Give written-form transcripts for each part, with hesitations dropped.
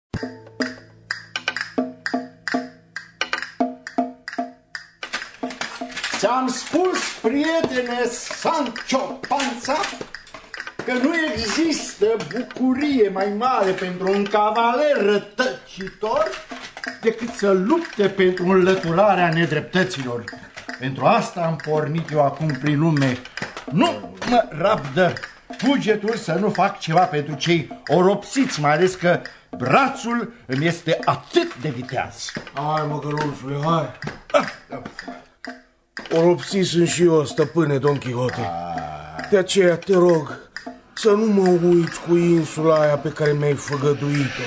Ți-am spus, prietene Sancho Panza, că nu există bucurie mai mare pentru un cavaler rătăcitor decât să lupte pentru înlăturarea nedreptăților. Pentru asta am pornit eu acum prin lume. Nu mă rabdă cugetul să nu fac ceva pentru cei oropsiți, mai ales că brațul îmi este atât de viteaz. Hai, măgărușule, hai. Oropsit sunt și eu, stăpâne Don Quixote. De aceea te rog să nu mă uiți cu insula aia pe care mi-ai făgăduit-o.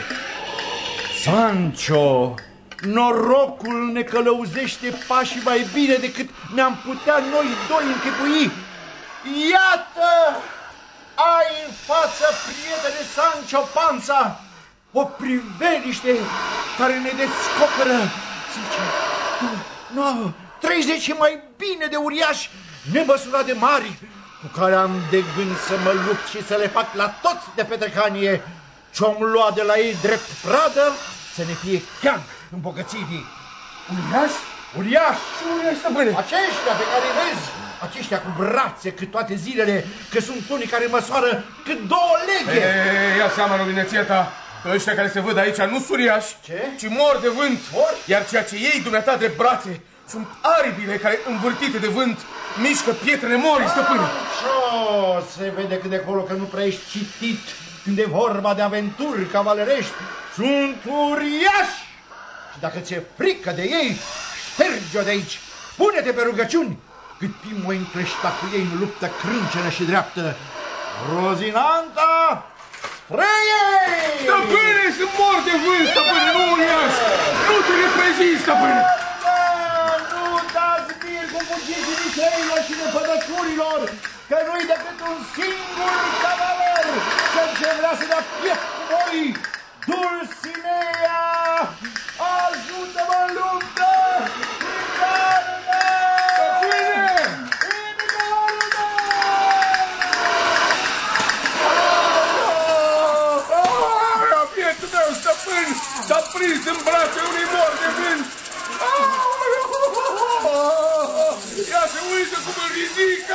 Sancho, norocul ne călăuzește pașii mai bine decât ne-am putea noi doi închipui. Iată, ai în față, prietene Sancho Panza, o priveliște care ne descoperă, zice, 30 mai bine de uriași, nemăsurat de mari, cu care am de gând să mă lupt și să le fac la toți de pe trecanie. Ce-om lua de la ei drept pradă, să ne fie chiar îmbogățirii. Uriași? Uriași! Ce uriași, stăpâne? Aceștia pe care îi vezi, aceștia cu brațe cât toate zilele, că sunt unii care măsoară cât 2 leghe. Ia seama, nobineția ta, că ăștia care se văd aici nu sunt uriași, ci mor de vânt. Iar ceea ce ei dumneata de brațe sunt aripile care, învârtite de vânt, mișcă pietrele mori, stăpâne. Se vede cât de acolo că nu prea ești citit când e vorba de aventuri cavalerești. Sunt uriași! Și dacă ți-e frică de ei, șterge-o de aici. Pune-te pe rugăciuni, cât timp o încleșta cu ei în luptă crâncenă și dreaptă. Rozinanta, spre ei! Stăpâne, sunt mor de vânt, stăpâne, nu uriași! Nu te reprezinți, stăpâne! Nu dați mie cu fugiții viceilor și nepădăturilor, că nu-i decât un singur cavaler, cel ce vrea să dea piept cu voi. Dulcinea, ajută-mă în luptă! În gardă! Stăpâne! În gardă! Pietul meu, stăpân, s-a prins în brațele unui mor de vânt! Ia se uită cum îl ridică!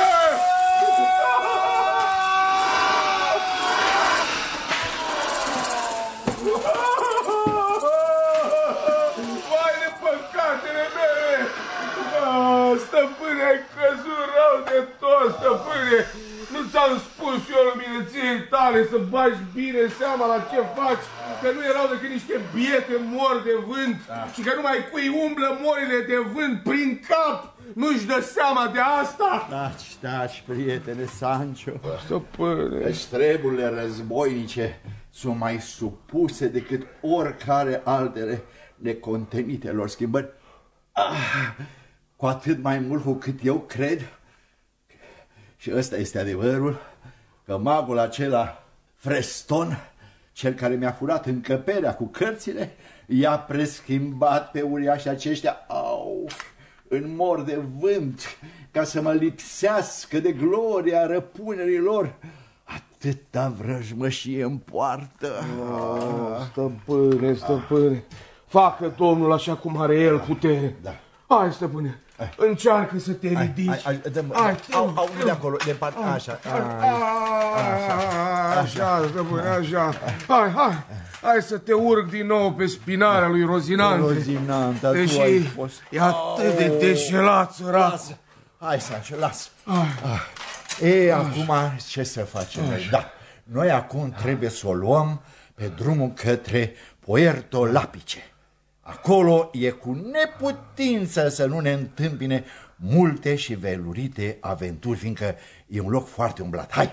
Vai de păcatele mele! Stăpâne, ai căzut rău de tot, stăpâne! Nu ți-am spus eu luminăției tale să bagi bine seama la ce faci, că nu erau decât niște biete mori de vânt și că numai cui umblă morile de vânt prin cap nu-și dă seama de asta? Taci, prietene Sancho. Stăpâne. Căci treburile războinice sunt mai supuse decât oricare altele necontenitelor schimbări. Cu atât mai mult cu cât eu cred, și ăsta este adevărul, că magul acela, Freston, cel care mi-a furat încăperea cu cărțile, i-a preschimbat pe uriașii aceștia, în mor de vânt, ca să mă lipsească de gloria răpunerii lor. Atâta vrăjmășie îmi poartă. Stăpâne, facă Domnul așa cum are el putere. Da. Hai, stăpâne, încearcă să te ridici. Au, de acolo, de parte, așa. Așa, stăpâne, așa. Hai să te urc din nou pe spinarea lui Rozinante. Rozinanta, deși tu ai fost... e atât de deșelat, săracul. Hai, Sancho, lasă. Acum ce să facem noi? Da, noi acum trebuie să o luăm pe drumul către Puerto Lapice. Acolo e cu neputință să nu ne întâmpine multe și velurite aventuri, fiindcă e un loc foarte umblat. Hai!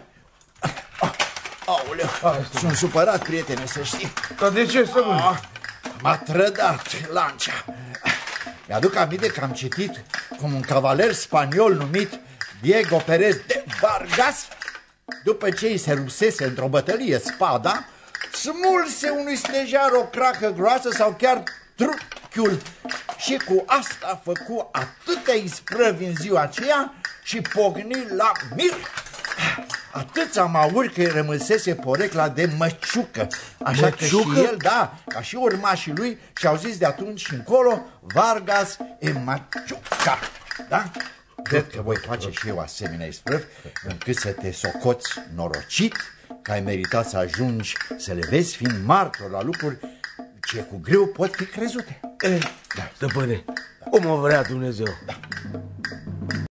Aoleu, sunt supărat, prietene, să știi. Dar de ce, stăpâne? M-a trădat lancia. Mi-aduc aminte că am citit cum un cavaler spaniol numit Diego Pérez de Vargas, după ce îi se rupsese într-o bătălie spada, smulse unui stejar o cracă groasă sau chiar truchiul și cu asta a făcut atâtea isprăvi în ziua aceea și pocni la mir. Atâți am auzit că îi rămăsese porecla de Măciucă. Așa că și el, da, ca și urmașii lui, și-au zis de atunci încolo Vargas e Măciuca. Da? Cred că voi face și eu asemenea isprăvi, încât să te socoți norocit, că ai meritat să ajungi să le vezi fiind martor la lucruri ce cu greu pot fi crezute. Stăpâne, cum o vrea Dumnezeu. Da.